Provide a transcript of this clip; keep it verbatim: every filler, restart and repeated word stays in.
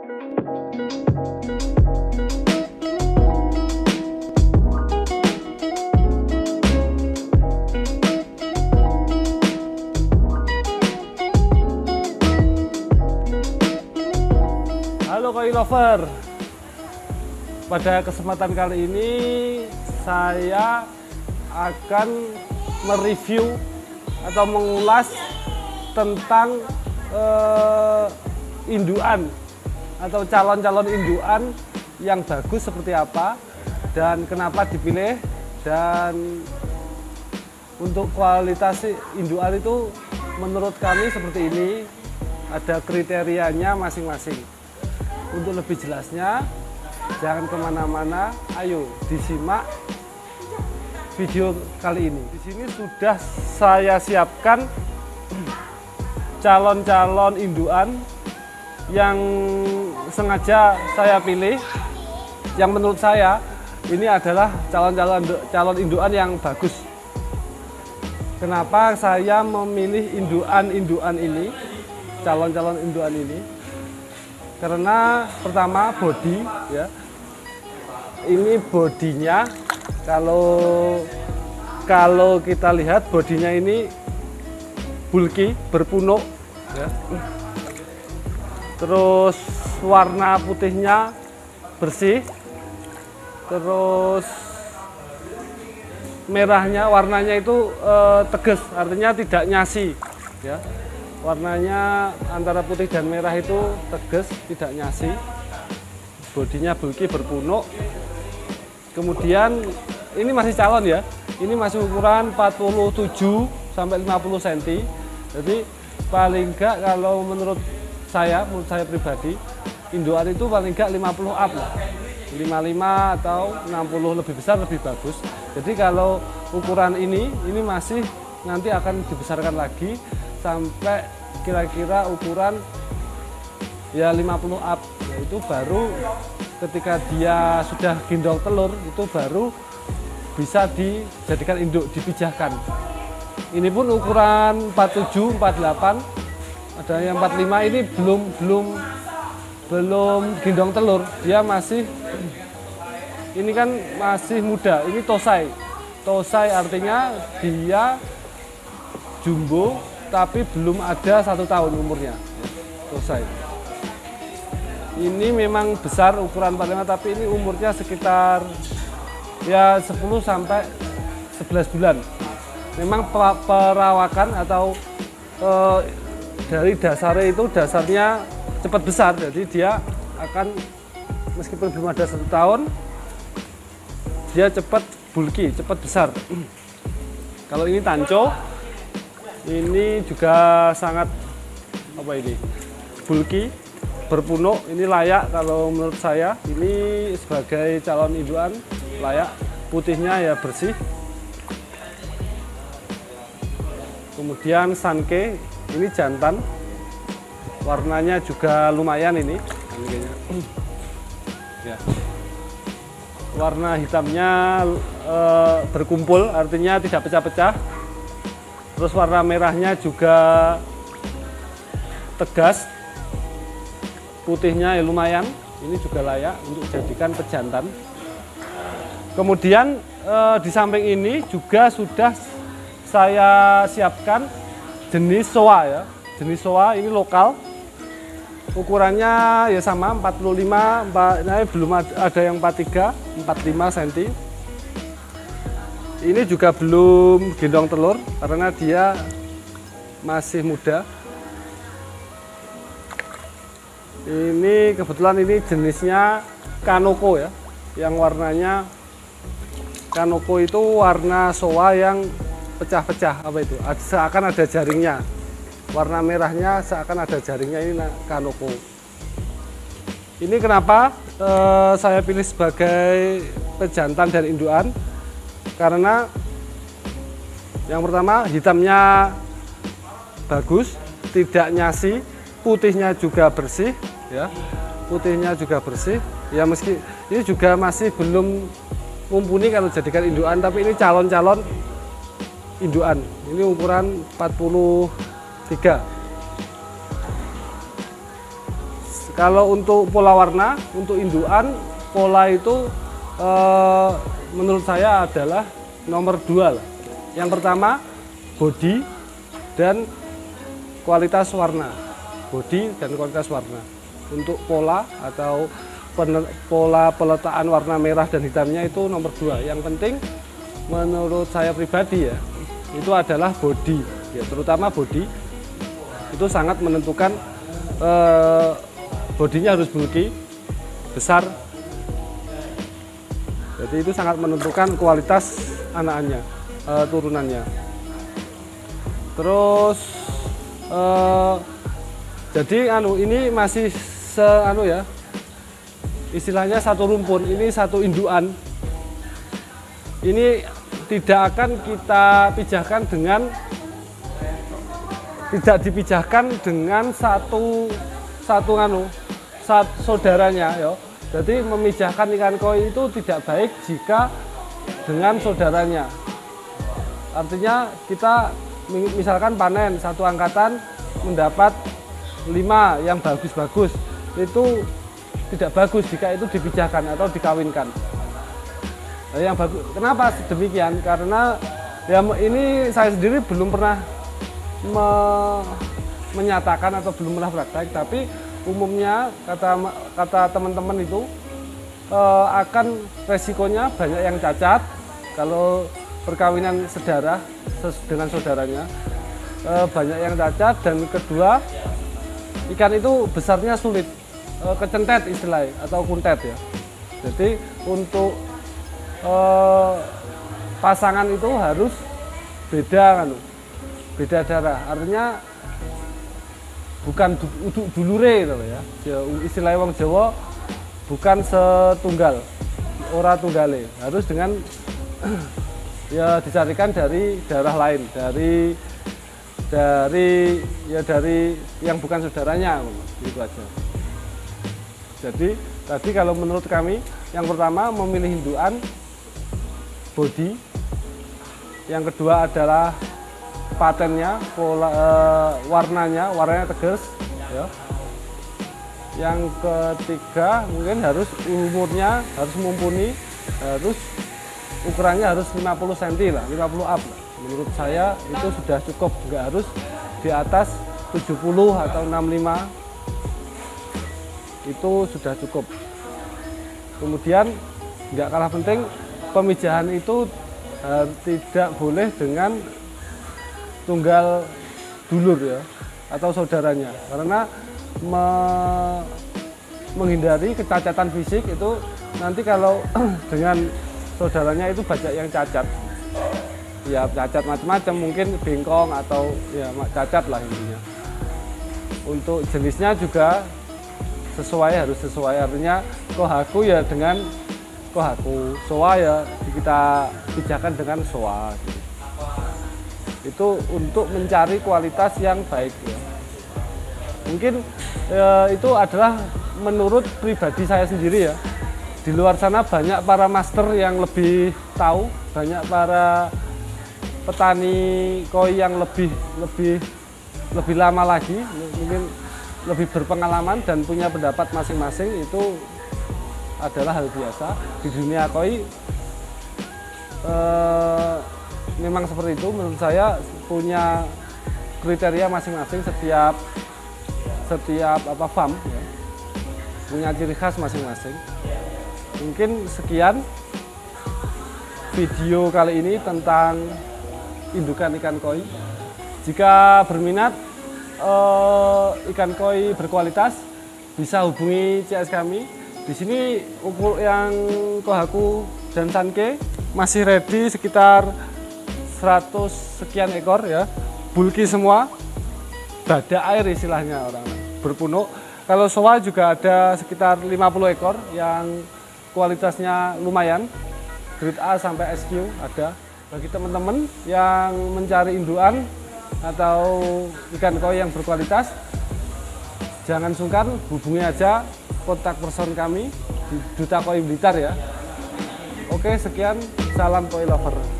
Halo koi lover, pada kesempatan kali ini saya akan mereview atau mengulas tentang eh, induan atau calon-calon induan yang bagus seperti apa dan kenapa dipilih, dan untuk kualitas induan itu menurut kami seperti ini, ada kriterianya masing-masing. Untuk lebih jelasnya, jangan kemana-mana, ayo disimak video kali ini. Di sini sudah saya siapkan calon-calon induan yang sengaja saya pilih, yang menurut saya ini adalah calon-calon calon induan yang bagus. Kenapa saya memilih induan-induan ini, calon-calon induan ini? Karena pertama body, ya, ini bodinya kalau kalau kita lihat bodinya ini bulky, berpunuk, ya. Terus warna putihnya bersih, terus merahnya warnanya itu eh, tegas, artinya tidak nyasi, ya. Warnanya antara putih dan merah itu tegas, tidak nyasi. Bodinya bulky, berpunuk. Kemudian ini masih calon, ya. Ini masih ukuran empat puluh tujuh sampai lima puluh sentimeter. Jadi paling enggak kalau menurut saya, menurut saya pribadi, induan itu paling enggak lima puluh up lah. lima puluh lima atau enam puluh, lebih besar lebih bagus. Jadi kalau ukuran ini, ini masih nanti akan dibesarkan lagi sampai kira-kira ukuran ya lima puluh up, itu baru ketika dia sudah gendong telur itu baru bisa dijadikan induk, dipijahkan. Ini pun ukuran empat puluh tujuh, empat puluh delapan, ada yang empat puluh lima, ini belum belum belum gendong telur, dia masih, ini kan masih muda, ini tosai. Tosai artinya dia jumbo tapi belum ada satu tahun umurnya. Tosai. Ini memang besar ukuran empat puluh lima, tapi ini umurnya sekitar ya sepuluh sampai sebelas bulan. Memang perawakan atau e, dari dasarnya itu dasarnya cepat besar, jadi dia akan meskipun belum ada satu tahun dia cepat bulky, cepat besar. Kalau ini tanco, ini juga sangat apa ini bulky, berpunuk, ini layak kalau menurut saya. Ini sebagai calon induan layak, putihnya ya bersih. Kemudian sanke, ini jantan, warnanya juga lumayan ini. Ya. Warna hitamnya e, berkumpul, artinya tidak pecah-pecah. Terus warna merahnya juga tegas, putihnya ya lumayan, ini juga layak untuk dijadikan pejantan. Kemudian eh, di samping ini juga sudah saya siapkan jenis soa, ya, jenis soa ini lokal, ukurannya ya sama empat puluh lima, nah, belum ada yang empat puluh tiga, empat puluh lima sentimeter. Ini juga belum gendong telur karena dia masih muda. Ini kebetulan ini jenisnya Kanoko, ya, yang warnanya Kanoko itu warna soa yang pecah-pecah, apa itu? Seakan ada jaringnya. Warna merahnya seakan ada jaringnya, ini Kanoko. Ini kenapa eh, saya pilih sebagai pejantan dan induan? Karena yang pertama hitamnya bagus, tidak nyasi, putihnya juga bersih, ya, putihnya juga bersih. Ya meski ini juga masih belum mumpuni kalau jadikan induan, tapi ini calon-calon induan. Ini ukuran empat puluh tiga. Kalau untuk pola warna, untuk indukan, pola itu eh, menurut saya adalah nomor dua lah. Yang pertama, body dan kualitas warna. Body dan kualitas warna. Untuk pola atau pola peletakan warna merah dan hitamnya itu nomor dua. Yang penting menurut saya pribadi ya, itu adalah body, ya, terutama body itu sangat menentukan. Eh, bodinya harus bulky, besar, jadi itu sangat menentukan kualitas anakannya, eh, turunannya. Terus eh, jadi anu ini masih se anu ya, istilahnya satu rumpun, ini satu indukan. Ini tidak akan kita pijahkan dengan tidak dipijahkan dengan satu satu anu satu saudaranya ya. Jadi memijahkan ikan koi itu tidak baik jika dengan saudaranya. Artinya kita misalkan panen satu angkatan mendapat lima yang bagus-bagus, itu tidak bagus jika itu dipijahkan atau dikawinkan. Nah, yang bagus, kenapa demikian? Karena ya ini saya sendiri belum pernah me menyatakan atau belum pernah praktek, tapi umumnya kata kata teman-teman itu eh, akan resikonya banyak yang cacat kalau perkawinan saudara dengan saudaranya, eh, banyak yang cacat, dan kedua ikan itu besarnya sulit, eh, kecentet istilahnya atau kuntet ya. Jadi untuk eh, pasangan itu harus beda kan, beda darah, artinya bukan uduk dulure gitu ya. Istilah wong Jawa bukan setunggal, ora tunggale, harus dengan ya dicarikan dari darah lain, dari dari ya dari yang bukan saudaranya, gitu aja. Jadi tadi kalau menurut kami yang pertama memilih indukan, body, yang kedua adalah patennya, pola e, warnanya, warnanya tegas ya. Yang ketiga mungkin harus umurnya harus mumpuni, harus ukurannya harus lima puluh sentimeter lah, lima puluh up lah. Menurut saya itu sudah cukup, nggak harus di atas tujuh puluh atau enam puluh lima, itu sudah cukup. Kemudian nggak kalah penting, pemijahan itu eh, tidak boleh dengan tunggal dulur ya atau saudaranya, karena me menghindari kecacatan fisik itu nanti kalau dengan saudaranya itu banyak yang cacat ya, cacat macam-macam, mungkin bengkong atau ya cacat lah intinya. Untuk jenisnya juga sesuai, harus sesuai, artinya kohaku ya dengan kohaku, soa ya kita pijahkan dengan soa gitu. Itu untuk mencari kualitas yang baik ya. Mungkin ya, itu adalah menurut pribadi saya sendiri ya. Di luar sana banyak para master yang lebih tahu, banyak para petani koi yang lebih lebih lebih lama lagi, mungkin lebih berpengalaman dan punya pendapat masing-masing. Itu adalah hal biasa di dunia koi. Eh, memang seperti itu, menurut saya punya kriteria masing-masing, setiap setiap apa farm ya, punya ciri khas masing-masing. Mungkin sekian video kali ini tentang indukan ikan koi. Jika berminat eh, ikan koi berkualitas, bisa hubungi C S kami. Di sini ukur yang kohaku dan sanke masih ready sekitar seratus sekian ekor ya, bulky semua, dada air istilahnya orang berpunuk. Kalau soa juga ada sekitar lima puluh ekor yang kualitasnya lumayan, grade A sampai S Q ada. Bagi teman-teman yang mencari indukan atau ikan koi yang berkualitas, jangan sungkan, hubungi aja kontak person kami di Duta Koi Blitar ya. Oke, sekian, salam koi lover.